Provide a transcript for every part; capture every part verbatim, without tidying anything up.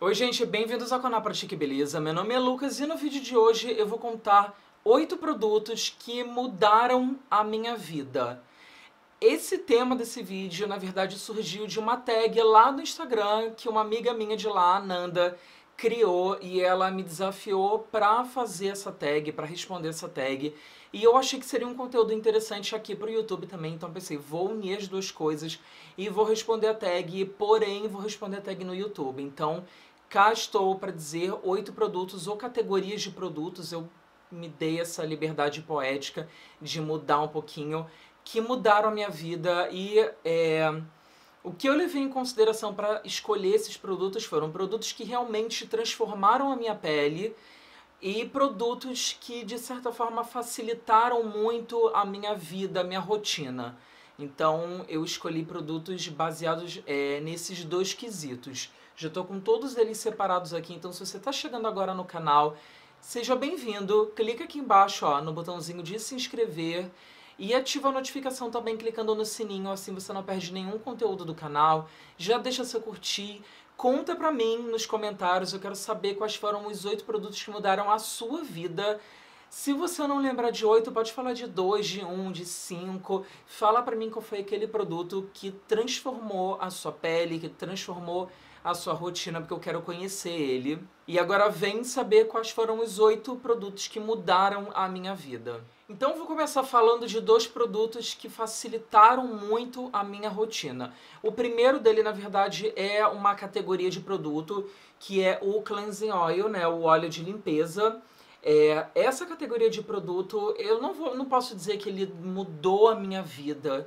Oi gente, bem-vindos ao canal Pratique Beleza, meu nome é Lucas e no vídeo de hoje eu vou contar oito produtos que mudaram a minha vida. Esse tema desse vídeo, na verdade, surgiu de uma tag lá no Instagram que uma amiga minha de lá, Nanda, criou e ela me desafiou pra fazer essa tag, pra responder essa tag. E eu achei que seria um conteúdo interessante aqui pro YouTube também, então pensei, vou unir as duas coisas e vou responder a tag, porém vou responder a tag no YouTube. Então, cá estou para dizer oito produtos ou categorias de produtos, eu me dei essa liberdade poética de mudar um pouquinho, que mudaram a minha vida e é, o que eu levei em consideração para escolher esses produtos foram produtos que realmente transformaram a minha pele e produtos que, de certa forma, facilitaram muito a minha vida, a minha rotina. Então, eu escolhi produtos baseados é, nesses dois quesitos. Já estou com todos eles separados aqui, então se você está chegando agora no canal, seja bem-vindo. Clica aqui embaixo ó, no botãozinho de se inscrever e ativa a notificação também clicando no sininho, assim você não perde nenhum conteúdo do canal. Já deixa seu curtir. Conta pra mim nos comentários, eu quero saber quais foram os oito produtos que mudaram a sua vida. Se você não lembrar de oito, pode falar de dois, de um, de cinco. Fala pra mim qual foi aquele produto que transformou a sua pele, que transformou a sua rotina, porque eu quero conhecer ele. E agora vem saber quais foram os oito produtos que mudaram a minha vida. Então vou começar falando de dois produtos que facilitaram muito a minha rotina. O primeiro dele, na verdade, é uma categoria de produto que é o Cleansing Oil, né, o óleo de limpeza. É, essa categoria de produto, eu não, vou, não posso dizer que ele mudou a minha vida,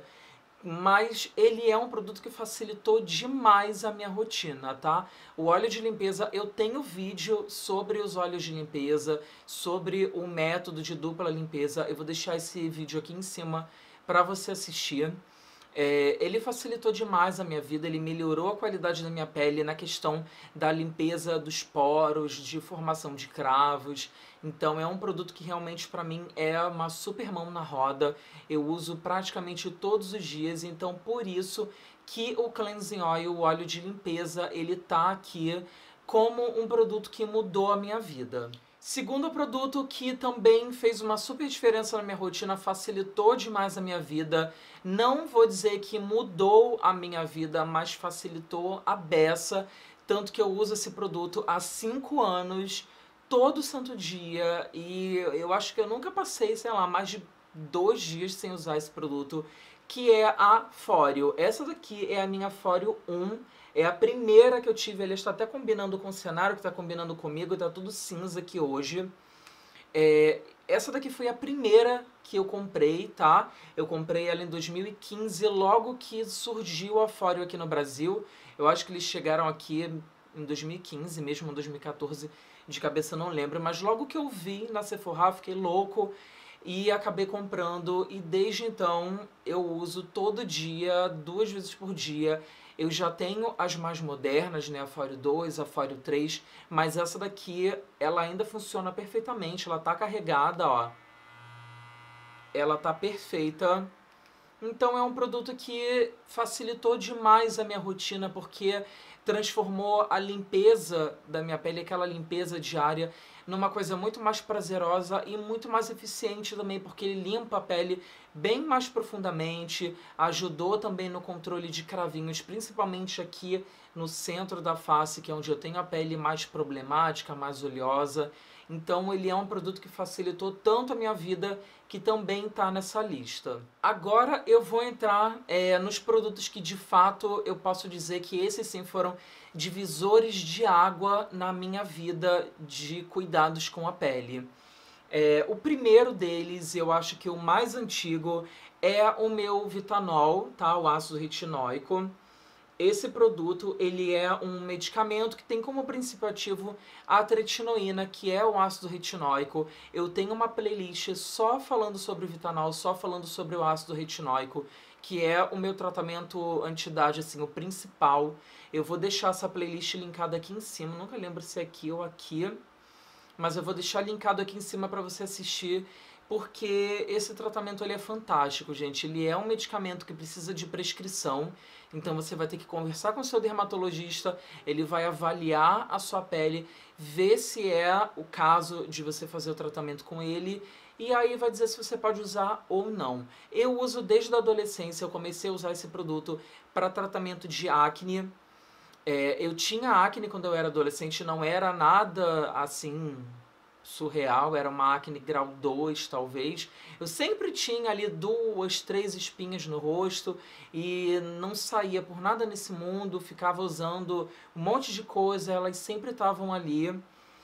mas ele é um produto que facilitou demais a minha rotina, tá? O óleo de limpeza, eu tenho vídeo sobre os óleos de limpeza, sobre o método de dupla limpeza, eu vou deixar esse vídeo aqui em cima para você assistir. É, ele facilitou demais a minha vida, ele melhorou a qualidade da minha pele na questão da limpeza dos poros, de formação de cravos. Então é um produto que realmente para mim é uma super mão na roda. Eu uso praticamente todos os dias, então por isso que o Cleansing Oil, o óleo de limpeza, ele tá aqui como um produto que mudou a minha vida. Segundo produto que também fez uma super diferença na minha rotina, facilitou demais a minha vida. Não vou dizer que mudou a minha vida, mas facilitou a beça. Tanto que eu uso esse produto há cinco anos, todo santo dia. E eu acho que eu nunca passei, sei lá, mais de dois dias sem usar esse produto, que é a Foreo. Essa daqui é a minha Foreo um. É a primeira que eu tive, ele está até combinando com o cenário, que está combinando comigo, está tudo cinza aqui hoje. É, essa daqui foi a primeira que eu comprei, tá? Eu comprei ela em dois mil e quinze, logo que surgiu a Foreo aqui no Brasil. Eu acho que eles chegaram aqui em dois mil e quinze, mesmo em dois mil e quatorze, de cabeça não lembro. Mas logo que eu vi na Sephora, fiquei louco e acabei comprando. E desde então eu uso todo dia, duas vezes por dia. Eu já tenho as mais modernas, né, a Foreo dois, a Foreo três, mas essa daqui, ela ainda funciona perfeitamente, ela tá carregada, ó. Ela tá perfeita. Então é um produto que facilitou demais a minha rotina, porque transformou a limpeza da minha pele, aquela limpeza diária, numa coisa muito mais prazerosa e muito mais eficiente também, porque ele limpa a pele bem mais profundamente, ajudou também no controle de cravinhos, principalmente aqui no centro da face, que é onde eu tenho a pele mais problemática, mais oleosa. Então ele é um produto que facilitou tanto a minha vida, que também está nessa lista. Agora eu vou entrar é, nos produtos que de fato eu posso dizer que esses sim foram divisores de água na minha vida de cuidados com a pele. É, o primeiro deles, eu acho que o mais antigo, é o meu Vitanol, tá? O ácido retinóico. Esse produto, ele é um medicamento que tem como princípio ativo a tretinoína, que é o ácido retinóico. Eu tenho uma playlist só falando sobre o Vitanol, só falando sobre o ácido retinóico, que é o meu tratamento anti-idade, assim, o principal. Eu vou deixar essa playlist linkada aqui em cima, nunca lembro se é aqui ou aqui, mas eu vou deixar linkado aqui em cima para você assistir, porque esse tratamento ele é fantástico, gente. Ele é um medicamento que precisa de prescrição, então você vai ter que conversar com o seu dermatologista, ele vai avaliar a sua pele, ver se é o caso de você fazer o tratamento com ele, e aí vai dizer se você pode usar ou não. Eu uso desde a adolescência, eu comecei a usar esse produto para tratamento de acne. É, eu tinha acne quando eu era adolescente, não era nada assim surreal, era uma acne grau dois talvez. Eu sempre tinha ali duas, três espinhas no rosto e não saía por nada nesse mundo, ficava usando um monte de coisa, elas sempre estavam ali.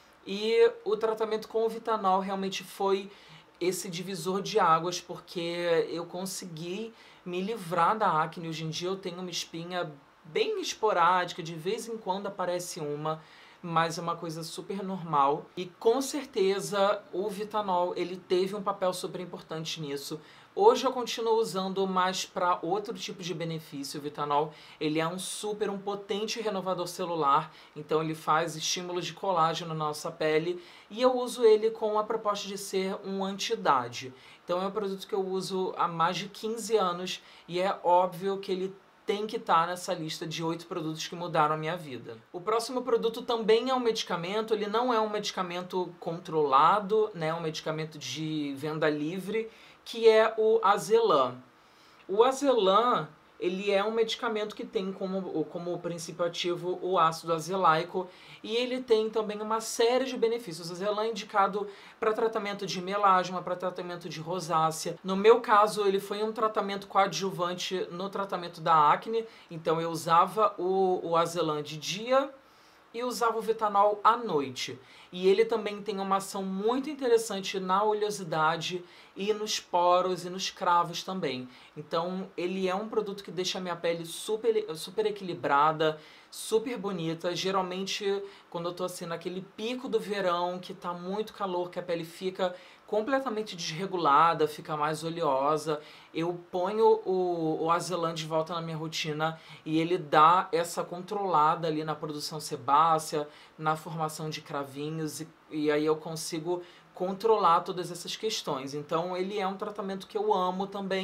E o tratamento com o Vitanol realmente foi esse divisor de águas, porque eu consegui me livrar da acne. Hoje em dia eu tenho uma espinha bem esporádica, de vez em quando aparece uma, mas é uma coisa super normal. E com certeza o Vitanol, ele teve um papel super importante nisso. Hoje eu continuo usando, mas para outro tipo de benefício. O Vitanol, ele é um super, um potente renovador celular, então ele faz estímulos de colágeno na nossa pele, e eu uso ele com a proposta de ser um anti-idade. Então é um produto que eu uso há mais de quinze anos, e é óbvio que ele tem que estar nessa lista de oito produtos que mudaram a minha vida. O próximo produto também é um medicamento, ele não é um medicamento controlado, né, é um medicamento de venda livre, que é o Azelã. O Azelã, ele é um medicamento que tem como, como princípio ativo o ácido azelaico, e ele tem também uma série de benefícios. O Azelã é indicado para tratamento de melasma, para tratamento de rosácea. No meu caso, ele foi um tratamento coadjuvante no tratamento da acne, então eu usava o, o Azelã de dia e usava o Vitanol à noite. E ele também tem uma ação muito interessante na oleosidade e nos poros e nos cravos também. Então ele é um produto que deixa a minha pele super, super equilibrada, super bonita. Geralmente quando eu tô assim naquele pico do verão, que tá muito calor, que a pele fica completamente desregulada, fica mais oleosa, eu ponho o, o Azelã de volta na minha rotina e ele dá essa controlada ali na produção sebácea, na formação de cravinhos, e, e aí eu consigo controlar todas essas questões. Então ele é um tratamento que eu amo também,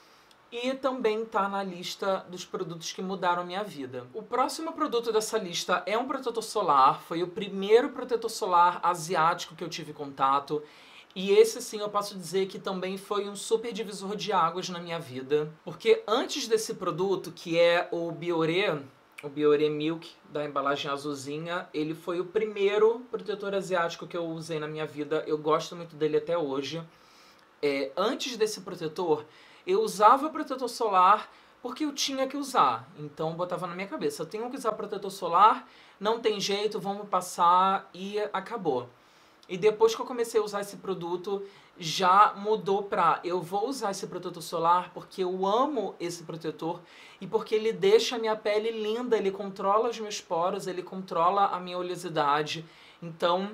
e também está na lista dos produtos que mudaram a minha vida. O próximo produto dessa lista é um protetor solar, foi o primeiro protetor solar asiático que eu tive contato, e esse sim eu posso dizer que também foi um super divisor de águas na minha vida, porque antes desse produto, que é o Bioré, o Bioré Milk, da embalagem azulzinha, ele foi o primeiro protetor asiático que eu usei na minha vida, eu gosto muito dele até hoje. É, antes desse protetor, eu usava protetor solar porque eu tinha que usar, então eu botava na minha cabeça, eu tenho que usar protetor solar, não tem jeito, vamos passar e acabou. E depois que eu comecei a usar esse produto, já mudou pra eu vou usar esse protetor solar porque eu amo esse protetor e porque ele deixa a minha pele linda, ele controla os meus poros, ele controla a minha oleosidade. Então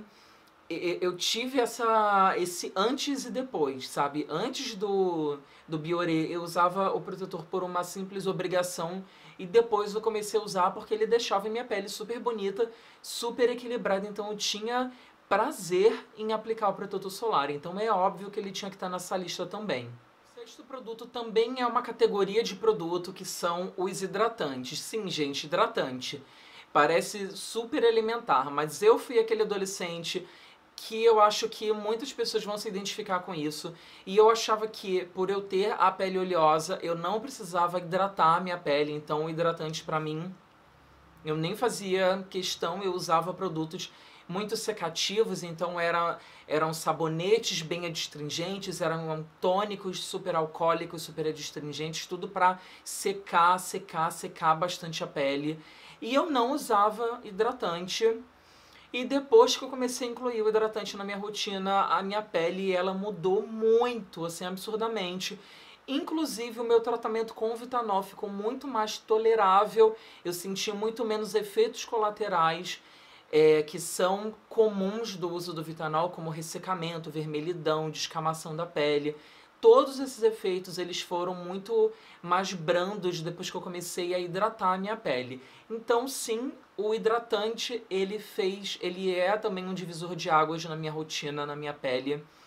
eu tive essa, esse antes e depois, sabe? Antes do, do Bioré eu usava o protetor por uma simples obrigação, e depois eu comecei a usar porque ele deixava a minha pele super bonita, super equilibrada, então eu tinha prazer em aplicar o protetor solar, então é óbvio que ele tinha que estar nessa lista também. O sexto produto também é uma categoria de produto que são os hidratantes. Sim, gente, hidratante. Parece super elementar, mas eu fui aquele adolescente que eu acho que muitas pessoas vão se identificar com isso, e eu achava que por eu ter a pele oleosa, eu não precisava hidratar a minha pele, então o hidratante pra mim, eu nem fazia questão, eu usava produtos muito secativos, então era, eram sabonetes bem adstringentes, eram tônicos super alcoólicos, super adstringentes, tudo para secar, secar, secar bastante a pele. E eu não usava hidratante. E depois que eu comecei a incluir o hidratante na minha rotina, a minha pele ela mudou muito, assim, absurdamente. Inclusive o meu tratamento com o Vitanol ficou muito mais tolerável, eu senti muito menos efeitos colaterais, É, que são comuns do uso do Vitanol, como ressecamento, vermelhidão, descamação da pele. Todos esses efeitos eles foram muito mais brandos depois que eu comecei a hidratar a minha pele. Então sim, o hidratante ele fez, ele é também um divisor de águas na minha rotina, na minha pele,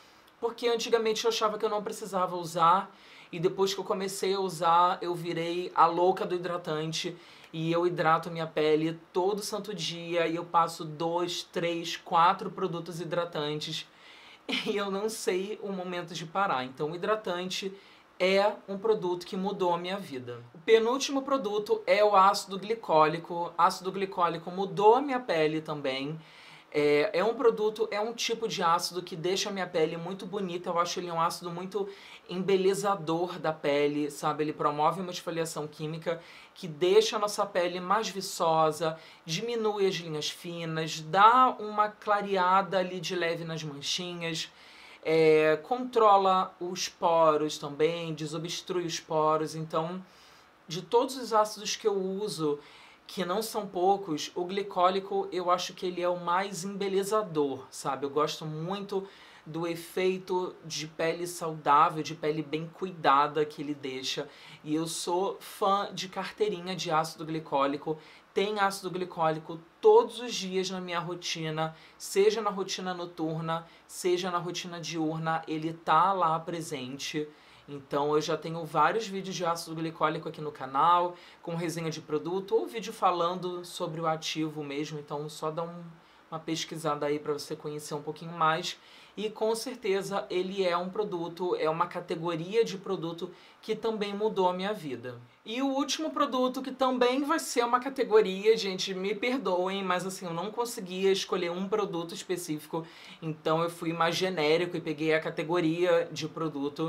porque antigamente eu achava que eu não precisava usar, e depois que eu comecei a usar, eu virei a louca do hidratante, e eu hidrato minha pele todo santo dia, e eu passo dois, três, quatro produtos hidratantes, e eu não sei o momento de parar. Então o hidratante é um produto que mudou a minha vida. O penúltimo produto é o ácido glicólico. Ácido glicólico mudou a minha pele também. É, é um produto, é um tipo de ácido que deixa a minha pele muito bonita. Eu acho ele um ácido muito embelezador da pele, sabe? Ele promove uma esfoliação química que deixa a nossa pele mais viçosa, diminui as linhas finas, dá uma clareada ali de leve nas manchinhas, é, controla os poros também, desobstrui os poros. Então, de todos os ácidos que eu uso, que não são poucos, o glicólico eu acho que ele é o mais embelezador, sabe? Eu gosto muito do efeito de pele saudável, de pele bem cuidada que ele deixa. E eu sou fã de carteirinha de ácido glicólico. Tem ácido glicólico todos os dias na minha rotina, seja na rotina noturna, seja na rotina diurna, ele tá lá presente. Então eu já tenho vários vídeos de ácido glicólico aqui no canal, com resenha de produto, ou vídeo falando sobre o ativo mesmo, então só dá um, uma pesquisada aí para você conhecer um pouquinho mais. E com certeza ele é um produto, é uma categoria de produto que também mudou a minha vida. E o último produto que também vai ser uma categoria, gente, me perdoem, mas assim, eu não conseguia escolher um produto específico, então eu fui mais genérico e peguei a categoria de produto.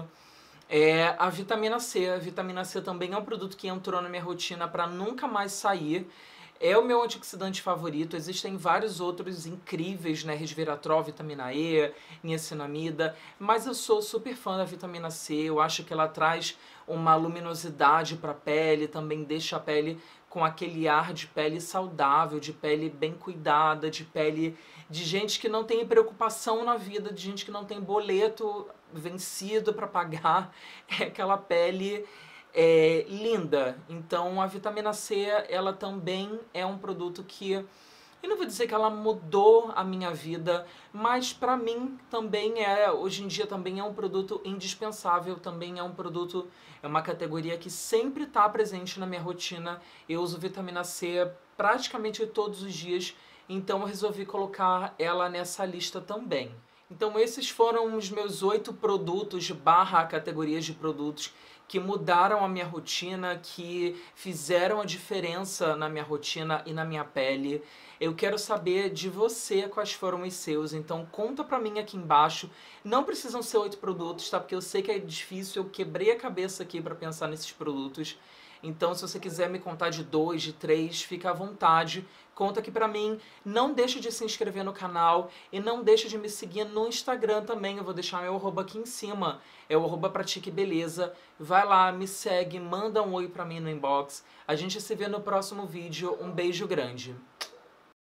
É a vitamina C. A vitamina C também é um produto que entrou na minha rotina para nunca mais sair. É o meu antioxidante favorito. Existem vários outros incríveis, né? Resveratrol, vitamina E, niacinamida. Mas eu sou super fã da vitamina C. Eu acho que ela traz uma luminosidade para a pele, também deixa a pele com aquele ar de pele saudável, de pele bem cuidada, de pele de gente que não tem preocupação na vida, de gente que não tem boleto vencido para pagar. É aquela pele é, linda. Então a vitamina C, ela também é um produto que, eu não vou dizer que ela mudou a minha vida, mas para mim também é, hoje em dia também é um produto indispensável, também é um produto, é uma categoria que sempre está presente na minha rotina. Eu uso vitamina C praticamente todos os dias, então eu resolvi colocar ela nessa lista também. Então esses foram os meus oito produtos barra categorias de produtos que mudaram a minha rotina, que fizeram a diferença na minha rotina e na minha pele. Eu quero saber de você quais foram os seus, então conta pra mim aqui embaixo. Não precisam ser oito produtos, tá? Porque eu sei que é difícil, eu quebrei a cabeça aqui pra pensar nesses produtos. Então, se você quiser me contar de dois, de três, fica à vontade. Conta aqui pra mim. Não deixe de se inscrever no canal e não deixe de me seguir no Instagram também. Eu vou deixar meu arroba aqui em cima. É o arroba pratique beleza. Vai lá, me segue, manda um oi pra mim no inbox. A gente se vê no próximo vídeo. Um beijo grande.